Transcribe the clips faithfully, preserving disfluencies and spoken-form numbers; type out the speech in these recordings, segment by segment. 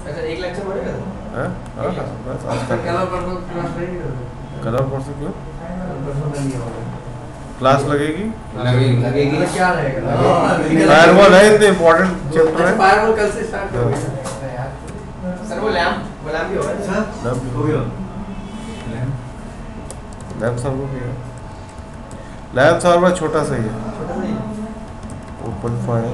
अच्छा एक लेक्चर पढ़ेगा हैं? हाँ बस आज का कलर परसों क्लास नहीं करोगे? कलर परसों क्यों परसों नहीं होगा। क्लास लगेगी लगेगी लगेगी क्या रहेगा? फायरवॉल है इतने इम्पोर्टेंट चैप्टर है फायरवॉल कल से स्टार्ट करोगे यार। सर वो लैम्प वो लैम्प भी होगा सर? लैम्प भी होगा। लैम्प सर्वर भी है लैम्प सर्वर छोटा सा ही है छोटा सा ही है। ओपन फायर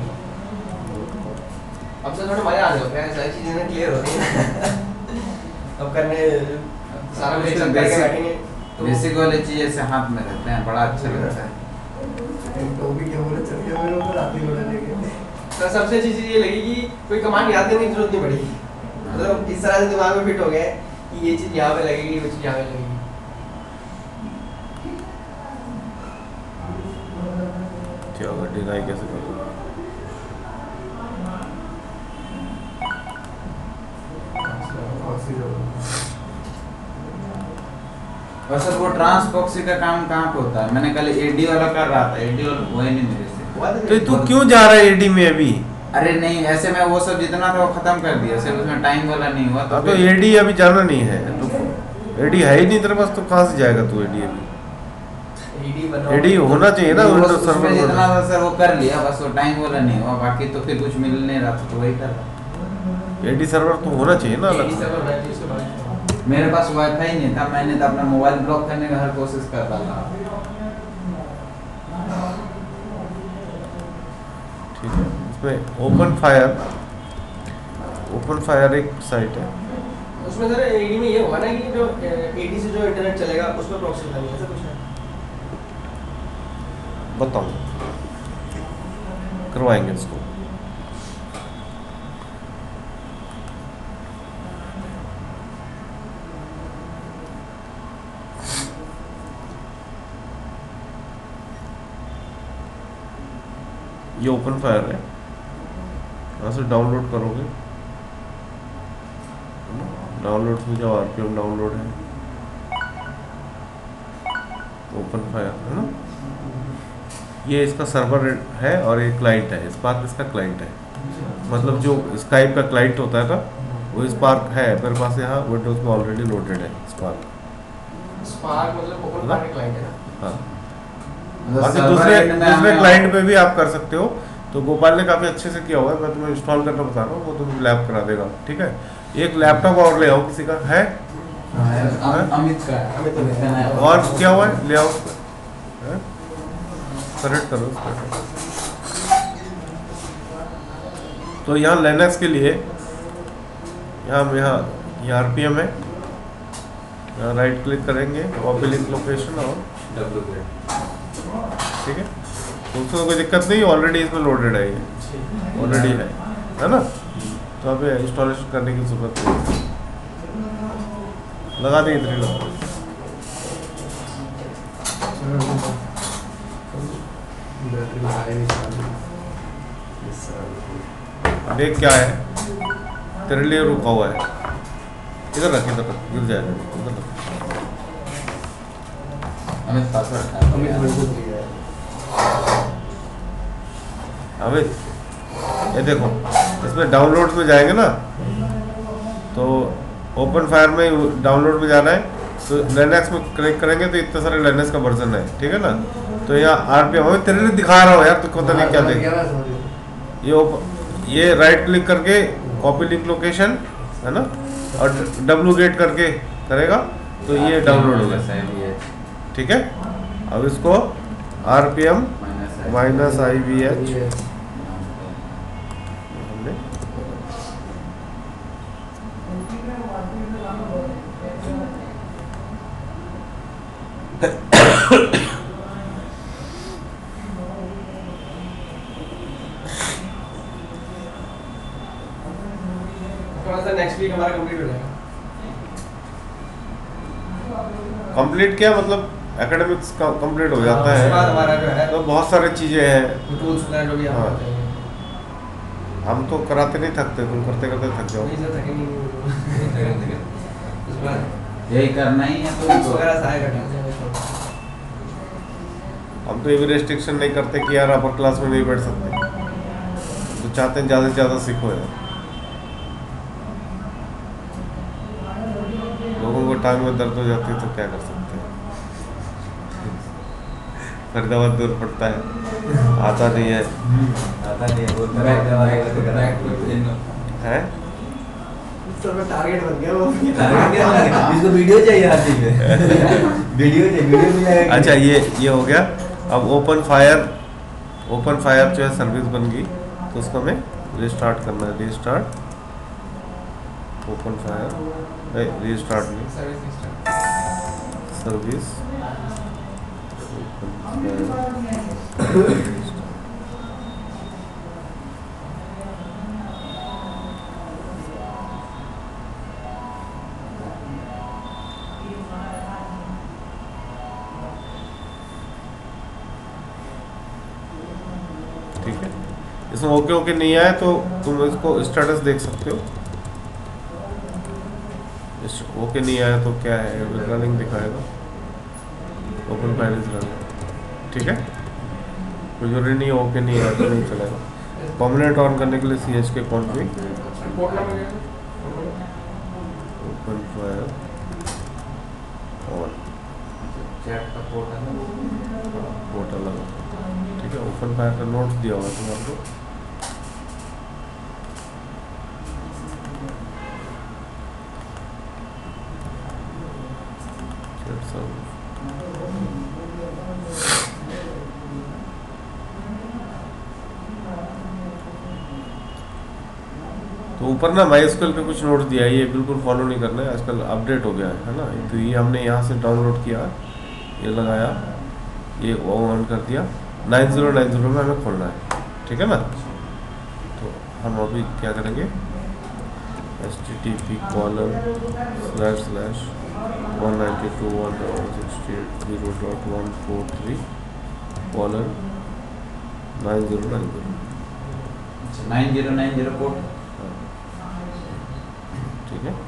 अब से थोड़ा मजा आ जाएगा यार सारी चीजें ना क्लियर हो रही हैं अब करने सारा कुछ करके बैठेंगे तो बेसिक वाली चीजें से हाथ में रहते हैं बड़ा अच्छा लगता है। तो भी क्या बोले चल गया मेरे ऊपर आते बोले लेके सर सबसे अच्छी चीज ये लगी कि कोई कमांड याद करने की जरूरत नहीं पड़ेगी मतलब इस तरह से दिमाग में फिट हो गया कि ये चीज यहाँ पे लगेगी वो चीज यहाँ पे लगेगी क्या होगा डिनाई कैसे करोगे और सर वो ट्रांसपॉक्सी का काम कहाँ पे होता है? मैंने कल एडी वाला कर रहा था, एडी वाला हुआ ही नहीं मेरे से। तो तू क्यों जा रहा है एडी में अभी अरे नहीं ऐसे मैं वो सब जितना था वो खत्म कर दिया, सिर्फ उसमें टाइम वाला नहीं हुआ तो, तो एडी अभी जाना नहीं है तो एडी है ही नहीं तेरे पास तो कहाँ से जाएगा तू एडी अभी एडी होना चाहिए ना विंडोज सर्वर में जितना था सर वो कर लिया बस वो टाइम वाला नहीं हुआ बाकी तो फिर कुछ मिल नहीं रहा था तो वही कर रहा। एडी सर्वर तो होना चाहिए ना अलग से मेरे पास वाईफाई नहीं था मैंने तो अपना मोबाइल ब्लॉक करने का हर कोशिश कर रहा था। ठीक है इसमें ओपन फायर ओपन फायर एक साइट है उसमें सर एडी में ये होगा ना कि जो एडी से जो इंटरनेट चलेगा उस पर प्रॉक्सी लगानी है ऐसा कुछ है बताओ करवाएंगे इसको ये ओपन फायर है यहाँ से डाउनलोड करोगे डाउनलोड में जाओ आरपीएम डाउनलोड है ओपन फायर है ना ये इसका सर्वर है और ये क्लाइंट है स्पार्क इसका क्लाइंट है मतलब जो स्काइप का क्लाइंट होता है ना वो स्पार्क है मेरे पास यहाँ विंडोज में ऑलरेडी लोडेड है स्पार्क स्पार्क मतलब ओपन फायर क्लाइंट है ना हाँ बाकी दूसरे दूसरे क्लाइंट पे भी आप कर सकते हो तो गोपाल ने काफ़ी अच्छे से किया हुआ है मैं तुम्हें इंस्टॉल करना बता रहा हूँ वो तुम्हें लैब करा देगा ठीक है एक लैपटॉप और ले आओ किसी का है अमित का है और क्या हुआ है ले आओ कनेक्ट करो तो यहाँ लिनक्स के लिए यहाँ यहाँ यहाँ आर पी एम है यहाँ राइट क्लिक करेंगे कॉपी लिंक लोकेशन और ठीक है तो उसमें कोई दिक्कत नहीं ऑलरेडी इसमें लोडेड है ये ऑलरेडी है है ना तो अभी इंस्टॉलेशन करने की जरूरत नहीं लगा देंगे इतनी लोग देख क्या है तेरे लिए रुका हुआ है इधर रख इधर रख गिर जाएगा इधर रख अमित पासवर्ड अमित ये देखो इसमें डाउनलोड में जाएंगे ना तो ओपन फायर में डाउनलोड में जाना है तो लिनक्स में क्लिक करेंगे तो इतने सारे लिनक्स का वर्जन है ठीक है ना तो यहाँ आरपीएम हमें तेरे लिए दिखा रहा हूँ यार तो पता नहीं क्या देख ये ये राइट क्लिक करके कॉपी लिंक लोकेशन है ना और डब्लू गेट करके करेगा तो ये डाउनलोड हो गया ठीक है अब इसको RPM minus I V H next week हमारा कंप्लीट हो जाएगा कंप्लीट क्या मतलब एकेडमिक्स कंप्लीट हो जाता है उसके बाद हमारा जो है तो बहुत सारी चीज़ें हैं टूल्स वगैरह जो भी हम हाँ। करते हैं हम तो कराते नहीं थकते तुम करते करते थक जाओ वही सब थकेंगे नहीं उस बाद यही करना ही है तो टूल्स वगैरह सारे करते हैं हम तो ये भी रेस्ट्रिक्शन नहीं करते कि यार अपर क्लास में नहीं बैठ सकते तो चाहते हैं ज़्यादा से ज़्यादा सीखो यार टांग में दर्द हो जाती है तो क्या कर सकते हैं। फरीदाबाद दूर पड़ता है, आता नहीं है आता नहीं है, बोलता है है। तो मैं टारगेट बन गया वो। इसको वीडियो चाहिए आती है, वीडियो चाहिए, वीडियो मिल जाएगा। अच्छा ये ये हो गया। अब ओपन फायर ओपन फायर जो है सर्विस बन गई, तो उसको हमें रिस्टार्ट करना है। रिस्टार्ट ओपन फायर, रिस्टार्ट नहीं, सर्विस ठीक है। इसमें ओके ओके नहीं आया तो तुम इसको स्टेटस देख सकते हो। ओके नहीं आया तो क्या है, रनिंग दिखाएगा, ओपन फाइल इज रनिंग, ठीक है। कोई जरूरी नहीं ओके नहीं आया तो नहीं चलेगा। परमानेंट ऑन करने के लिए सी एच के config open file on chat का पोर्ट है, पोर्टल लगा, ठीक है। ओपन फायर का नोट्स दिया हुआ है तुम्हारे को। तो ऊपर ना माई स्क्यूएल पे कुछ नोट्स दिया है, ये बिल्कुल फॉलो नहीं करना है, आजकल अपडेट हो गया है है ना। तो ये हमने यहाँ से डाउनलोड किया, ये लगाया, ये ऑन कर दिया, नाइन ज़ीरो नाइन ज़ीरो में हमें खोलना है, ठीक है ना। तो हम अभी क्या करेंगे, H T T P colon slash slash one ninety two one sixty eight zero dot one four three colon nine zero nine zero nine zero nine zero port, ठीक है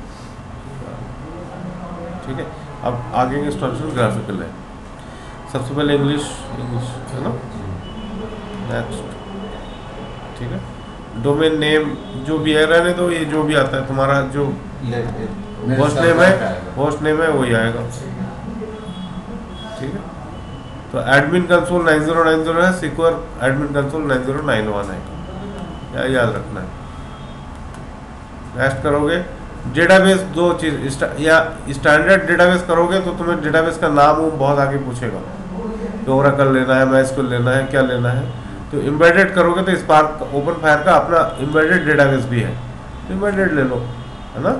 ठीक है। अब आगे के इंस्ट्रक्शन ग्राफिकल है। सबसे पहले इंग्लिश इंग्लिश है ना, नेक्स्ट, ठीक है। डोमेन नेम जो भी है रहने दो, ये जो भी आता है तुम्हारा, जो होस्ट नेम है होस्ट नेम है वही आएगा, ठीक है। तो admin console nine zero nine zero है, secure admin console nine zero nine one है, क्या याद रखना है। नेक्स्ट करोगे डेटाबेस, दो चीज़, या स्टैंडर्ड डेटाबेस करोगे तो तुम्हें डेटाबेस का नाम वो बहुत आगे पूछेगा, तो ओरेकल लेना है, माइस्क्यूएल लेना है, क्या लेना है। तो एम्बेडेड करोगे तो स्पार्क ओपन फायर का अपना एम्बेडेड डेटाबेस भी है, तो एम्बेडेड ले लो, है ना।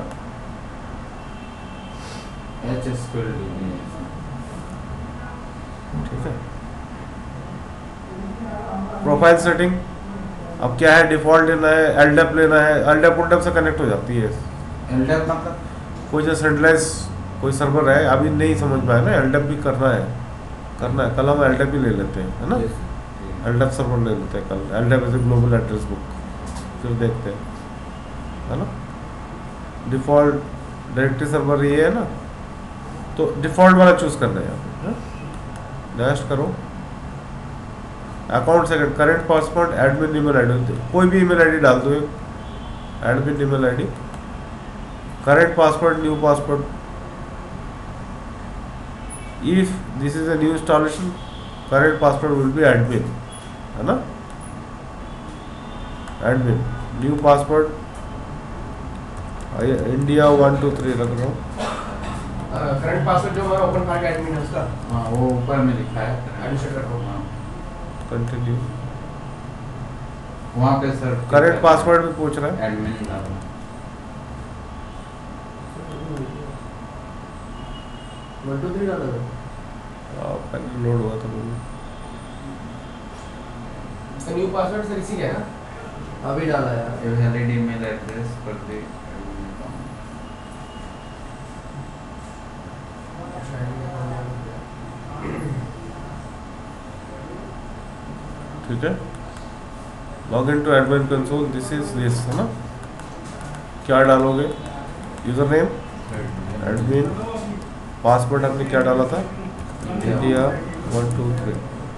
ठीक है। प्रोफाइल सेटिंग, अब क्या है, डिफॉल्ट लेना है, एलडेप लेना है, एलडेप उलडेप से कनेक्ट हो जाती है। एलडेप मतलब कोई जो सेंट्रलाइज कोई सर्वर है, अभी नहीं समझ पाया ना, एलडेप भी करना है करना है कल हम एलडेप भी ले लेते हैं, है ना। एलडेप सर्वर ले लेते हैं कल, LDAP as a global address book, फिर देखते हैं, है ना। डिफ़ॉल्ट डायरेक्टरी सर्वर ये है ना, तो डिफ़ॉल्ट वाला चूज़ करना है यहाँ पे। नेक्स्ट करो, account second, current password, admin email ID, कोई भी ईमेल आईडी डाल दो, admin email ID, current password, new password. If this is a new installation, current password will be admin, है ना, admin. New password India one two three रख रहा हूँ। Current password जो हमारा ओपन फायर का एडमिन है उसका, हाँ वो ऊपर में लिखा है, एडमिन कर रहा हूँ। कंटिन्यू, वहाँ पे सर करेंट पासवर्ड भी पूछ रहा है, एडमिन डालना। वन टू थ्री डाला था, पहले लोड हुआ था मुझे। इसका न्यू पासवर्ड सर इसी का है ना, अभी डाला है। वैलिड ईमेल एड्रेस पर दे, ठीक है। Log in to admin console, this is this, है ना। क्या डालोगे, यूजर नेम एडमिन, पासवर्ड आपने क्या डाला था, इंडिया वन टू थ्री,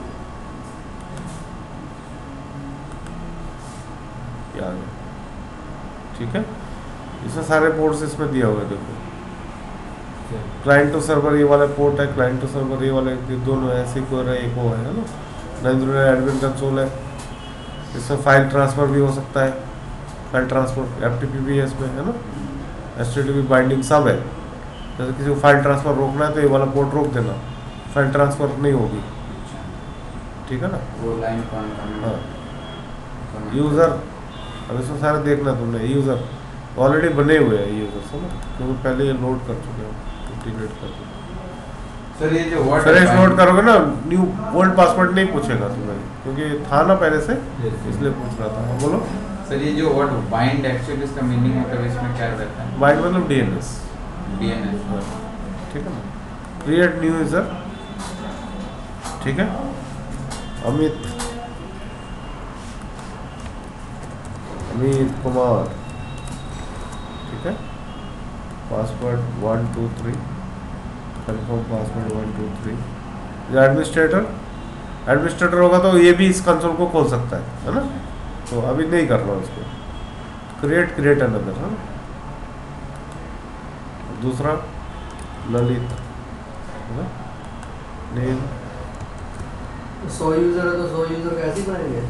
क्या आ गया, ठीक है। इसमें सारे पोर्ट्स इसमें दिया हुआ है, देखो क्लाइंट टू सर्वर ये वाला पोर्ट है, क्लाइंट टू सर्वर ये वाले, ये दोनों है, सिक्योर है, एक वो है ना। नरेंद्र एडमिन कंसोल है, इसमें फाइल ट्रांसफ़र भी हो सकता है, file transfer F T P भी है इसमें, है ना, H T T P binding सब है। जैसे किसी को फाइल ट्रांसफ़र रोकना है तो ये वाला पोर्ट रोक देना, फाइल ट्रांसफ़र नहीं होगी, ठीक है ना। वो लाइन कौन करना? हाँ, यूज़र अब इसमें सारे देखना तुमने, यूज़र ऑलरेडी बने हुए हैं यूज़र, है ना, क्योंकि पहले ये लोड कर चुके हो, इंटीग्रेट कर चुके। सर ये जो वर्ड फ्रेश लोड करोगे ना, न्यू ओल्ड पासवर्ड नहीं पूछेगा तुम्हें, क्योंकि था ना पहले से, इसलिए पूछ रहा था। बोलो सर, ये जो वर्ड बाइंड एक्चुअली इसका मीनिंग होता है, इसमें क्या रहता है? बाइंड मतलब डीएनएस, डीएनएस, ठीक है ना। क्रिएट न्यू यूज़र, ठीक है। अमित अमित कुमार, ठीक है। Password one two three, confirm password one two three. Administrator administrator होगा तो ये भी इस कंसोल को खोल सकता है, है ना। तो अभी नहीं कर रहा उसको। क्रिएट क्रिएट अनदर, है ना। दूसरा ललित, है ना, नेम। सौ यूजर है तो सौ यूजर कैसे बनाएंगे?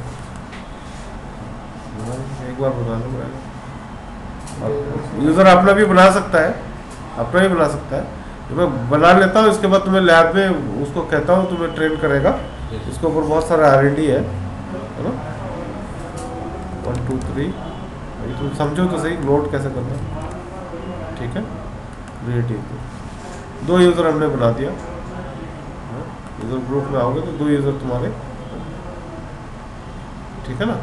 एक बार बता दो, यूज़र अपना भी बना सकता है, अपना भी बना सकता है। तो मैं बना लेता हूँ, इसके बाद तुम्हें लैब में उसको कहता हूँ, तुम्हें ट्रेन करेगा। इसके ऊपर बहुत सारा आर एन डी है, है ना। वन टू थ्री, अभी तुम समझो तो सही लोड कैसे करना है, ठीक है। क्रिएटिव दो यूज़र हमने बना दिया, यूज़र ग्रुप में आओगे तो दो यूज़र तुम्हारे, ठीक है ना।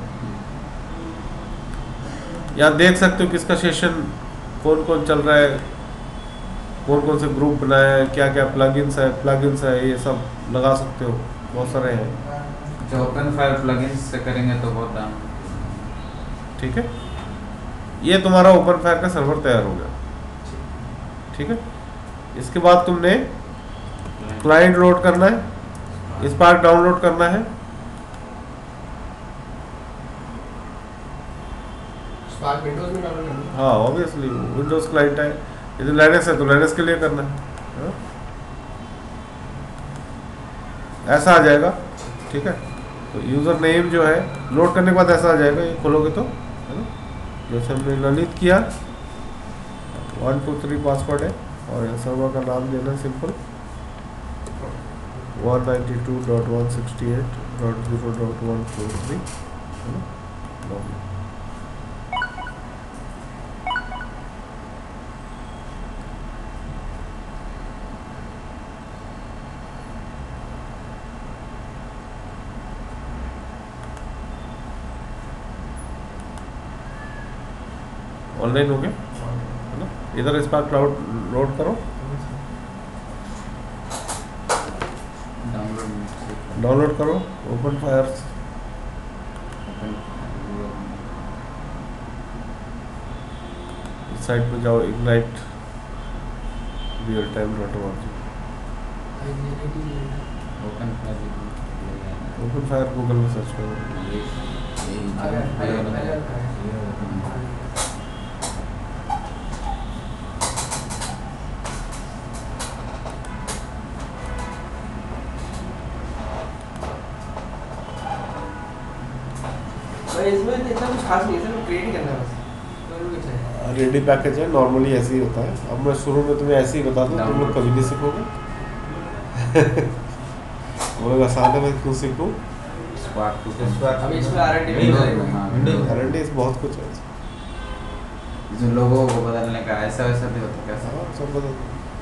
यहाँ देख सकते हो किसका सेशन कौन कौन चल रहा है, कौन कौन से ग्रुप बनाया है, क्या क्या प्लगइन्स है प्लगइन्स है ये सब लगा सकते हो, बहुत सारे हैं। जो ओपनफायर प्लगइन्स से करेंगे तो बहुत दाम, ठीक है। ये तुम्हारा ओपनफायर का सर्वर तैयार हो गया, ठीक है। इसके बाद तुमने क्लाइंट लोड करना है, स्पार्क डाउनलोड करना है। स्पार्क विंडोज में डाउनलोड करना है। हाँ ऑब्वियसली विंडोज क्लाइंट है, यदि लाइनक्स है तो लाइनक्स के लिए करना है, हाँ? ऐसा आ जाएगा, ठीक है। तो यूज़र नेम जो है लोड करने के बाद ऐसा आ जाएगा, ये खोलोगे तो, है ना। जैसे हमने ललित किया, वन टू थ्री पासवर्ड है, और सर्वर का नाम देना simple, one ninety two dot one sixty eight dot zero dot one four three, है ना। ऑनलाइन हो गया, है ना। इधर इस पर क्लाउड लोड करो, डाउनलोड करो ओपन फायर। इस साइट पे जाओ, ignite real time dot org, open fire Google में सर्च करो। इसमें इतना कुछ खास नहीं है सर, क्रिएट ही करना है बस। रेडी पैकेज है, नॉर्मली ऐसे ही होता है। अब मैं शुरू में तुम्हें ऐसे ही बता दूं, तुम लोग कभी नहीं सीखोगे। वो लोग आसान है, मैं क्यों सीखूं। अभी इसमें आरएनडी आरएनडी बहुत कुछ है, जो लोगों को बदलने का ऐसा वैसा भी होता है, कैसा सब बदल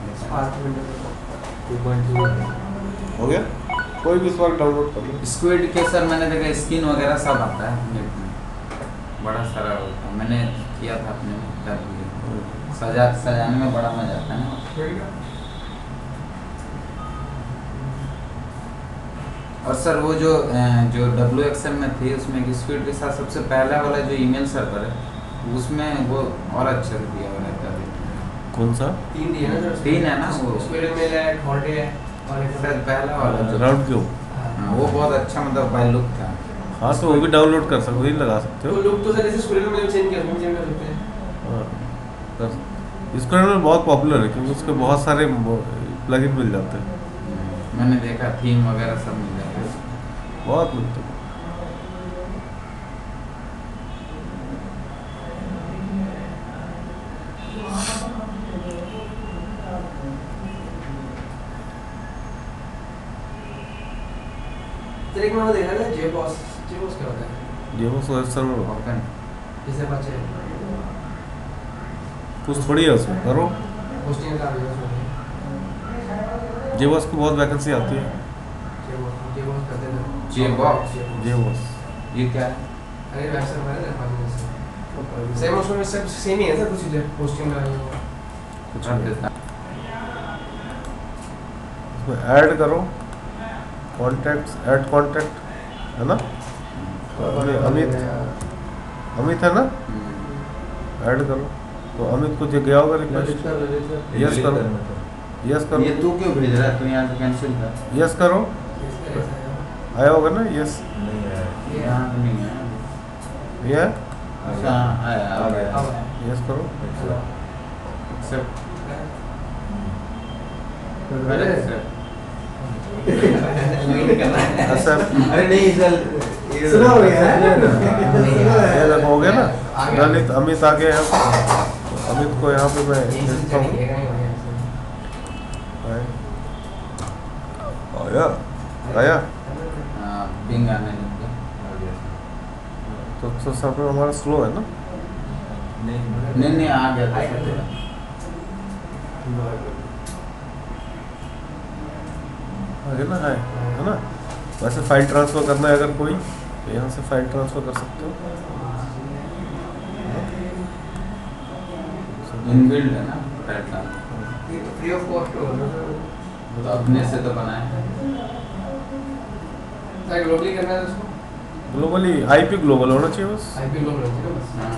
हो गया। कोई भी सॉफ्टवेयर डाउनलोड कर लो। स्क्विड के सर मैंने देखा स्किन वगैरह सब आता है नेट में, बड़ा सारा होता है, मैंने किया था अपने में, कर लिया। सजा सजाने में बड़ा मजा आता है ना। और सर वो जो जो डब्ल्यू एक्स एल में थी, उसमें स्क्विड के साथ सबसे पहला वाला जो ईमेल सर्वर है, उसमें वो और अच्छे से दिया हुआ रहता है। कौन सा? तीन दिए ना सर, तीन है ना, वो स्क्विड मेल है, हॉटे है, और एक सर पहला वाला राउंड क्यों? हाँ, वो बहुत अच्छा मतलब बाय लुक था। हाँ तो वो भी डाउनलोड कर सकते हो, वही लगा सकते तो हो। लुक तो सर जैसे स्क्विड में चेंज कर चेंज कर सकते हैं। हाँ कर इसको में बहुत पॉपुलर है क्योंकि उसके बहुत सारे प्लगइन मिल जाते हैं, मैंने देखा थीम वगैरह सब मिल जाते हैं। बहुत मिलते हैं। तेरे एक मैंने देखा था जेबॉस, जेबॉस क्या होता है? ये वो सोच सर ओपन जैसे बच्चे कुछ थोड़ी है उसमें करो। होस्टिंग का भी है, जे बॉस की बहुत वैकेंसी आती है। जेबॉस जेबॉस करते हैं। जेबॉस? जे बॉस ये क्या है? अरे वैसे हमारे पास से सेम उसमें सब सेम ही है सर, कुछ चीजें होस्टिंग का कुछ हाँ, नहीं। देता। इसमें ऐड करो कॉन्टैक्ट्स, ऐड कॉन्टैक्ट है ना, तो अभी अमित अमित है ना, हम्म। ऐड करो। तो अमित को जो गया होगा रिक्वेस्ट, यस करो, यस करो, ये तू क्यों भेज रहा है? तू यहाँ से कैंसिल कर। यस करो। आया होगा ना, यस यहाँ तो नहीं है। ये है, अच्छा आया आ गया। यस करो। Accept। अरे Accept। ऐसा अरे नहीं सर, सुना हो गया है? ये देखो हो गया ना, आ गया। ललित अमित आ गया यहाँ पे। तो अमित को यहाँ पे मैं भेजता हूँ। आया आया हाँ, पिंग आने लग गया। तो तो सब हमारा स्लो है ना। नहीं नहीं आ गया था थोड़ा। आगे ना है है ना। वैसे फाइल ट्रांसफर करना है अगर कोई, तो यहाँ से फाइल ट्रांसफर कर सकते हो। इनबिल्ड है ना पैटर्न, फ्री ऑफ कॉस्ट हो तो अपने से तो बनाए। सर ग्लोबली करना है उसको, ग्लोबली आईपी ग्लोबल होना चाहिए बस। आईपी ग्लोबल है बस। हाँ।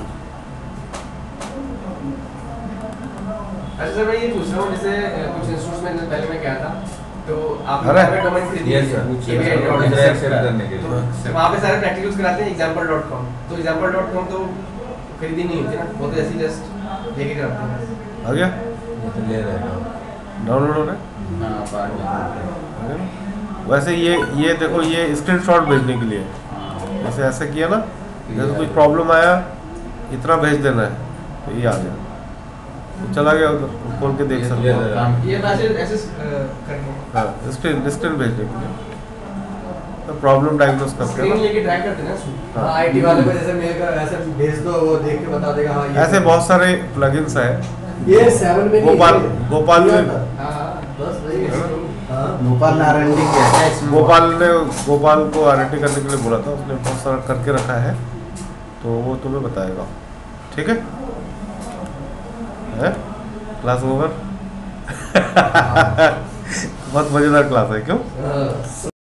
अच्छा सर मैं ये पूछ रहा हूँ, जैसे अ, कुछ इंस्टीट्यूट्स में पहले मैं गया था, तो आपने अरे। वहाँ पे डोमेन खरीदी Yes, है, sir. A B I dot Yes, com। sir. accept करने के तो लिए। वहाँ पे सारे प्रैक्टिकल्स कराते हैं एग्जाम्पल डॉट कॉम, तो एग्जाम्पल डॉट कॉम तो खरीदी नहीं होती ना, वो तो ऐसे ही जस्ट लेके कराते हैं। आ गया, ये तो ले रहे हो। डाउनलोड हो रहा है, हाँ पार्ट आ गया ना? वैसे ये ये देखो, ये स्क्रीनशॉट भेजने के लिए, हाँ। जैसे ऐसे किया ना, जैसे कुछ प्रॉब्लम आया इतना भेज देना है, तो ये आ गया, तो चला गया उधर, खोल के देख ये सकते तो हो। काम ये मैसेज ऐसे अ, करके हाँ, स्क्रीन स्क्रीन भेजने के लिए, तो प्रॉब्लम डायग्नोस करते स्क्रीन हैं लेके ड्रैग करते हैं ना उसमें। हाँ। हाँ आईटी वाले को जैसे मेल कर ऐसे भेज दो, वो देख के बता देगा। हाँ ना। ऐसे बहुत सारे प्लगइन्स हैं। ये सेवन में नहीं गोपाल है। गोपाल किया ने था। हाँ हाँ। बस वही है। हाँ गोपाल नारायण जी क्या है इसमें? गोपाल ने गोपाल को आरटी करने के लिए बोला था, उसने बहुत सारा करके रखा है, तो वो तुम्हें बताएगा, ठीक है? है क्लास ओवर। बहुत मजेदार क्लास है, क्यों? हाँ।